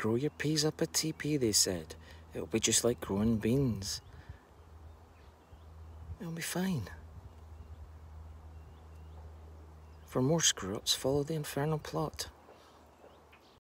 grow your peas up a teepee, they said. It'll be just like growing beans. It'll be fine. For more screw-ups, follow the infernal plot.